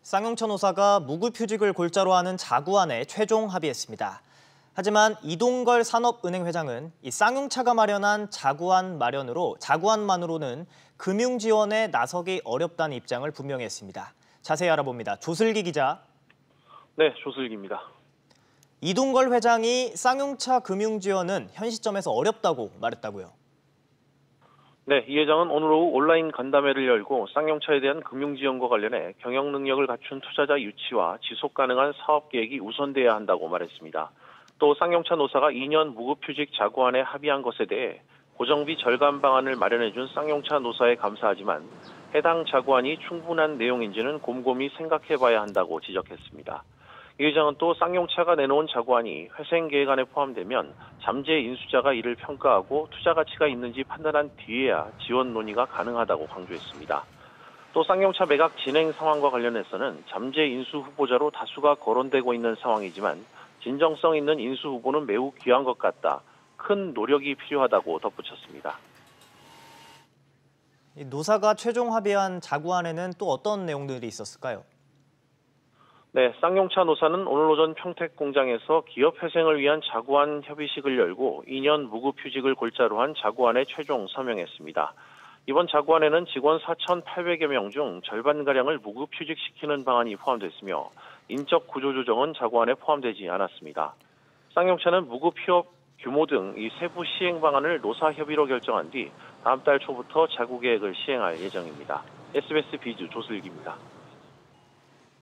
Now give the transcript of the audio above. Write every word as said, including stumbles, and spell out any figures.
쌍용차 노사가 무급휴직을 골자로 하는 자구안에 최종 합의했습니다. 하지만 이동걸 산업은행 회장은 이 쌍용차가 마련한 자구안 마련으로 자구안만으로는 금융 지원에 나서기 어렵다는 입장을 분명히 했습니다. 자세히 알아봅니다. 조슬기 기자. 네, 조슬기입니다. 이동걸 회장이 쌍용차 금융 지원은 현 시점에서 어렵다고 말했다고요. 네, 이 회장은 오늘 오후 온라인 간담회를 열고 쌍용차에 대한 금융 지원과 관련해 경영 능력을 갖춘 투자자 유치와 지속 가능한 사업 계획이 우선돼야 한다고 말했습니다. 또 쌍용차 노사가 이 년 무급휴직 자구안에 합의한 것에 대해 고정비 절감 방안을 마련해준 쌍용차 노사에 감사하지만 해당 자구안이 충분한 내용인지는 곰곰이 생각해봐야 한다고 지적했습니다. 이 회장은 또 쌍용차가 내놓은 자구안이 회생 계획안에 포함되면 잠재 인수자가 이를 평가하고 투자 가치가 있는지 판단한 뒤에야 지원 논의가 가능하다고 강조했습니다. 또 쌍용차 매각 진행 상황과 관련해서는 잠재 인수 후보자로 다수가 거론되고 있는 상황이지만 진정성 있는 인수 후보는 매우 귀한 것 같다. 큰 노력이 필요하다고 덧붙였습니다. 노사가 최종 합의한 자구안에는 또 어떤 내용들이 있었을까요? 네, 쌍용차 노사는 오늘 오전 평택 공장에서 기업 회생을 위한 자구안 협의식을 열고 이 년 무급휴직을 골자로 한 자구안에 최종 서명했습니다. 이번 자구안에는 직원 사천팔백여 명 중 절반가량을 무급휴직시키는 방안이 포함됐으며 인적 구조 조정은 자구안에 포함되지 않았습니다. 쌍용차는 무급휴업 규모 등 이 세부 시행 방안을 노사 협의로 결정한 뒤 다음 달 초부터 자구 계획을 시행할 예정입니다. 에스비에스 비즈 조슬기입니다.